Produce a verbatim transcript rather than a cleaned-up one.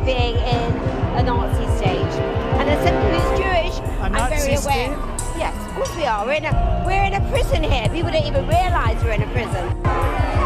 being in a Nazi state. And as somebody who's Jewish, A I'm Nazi very aware. state? Yes, of course we are. We're in a, we're in a prison here. People don't even realise we're in a prison.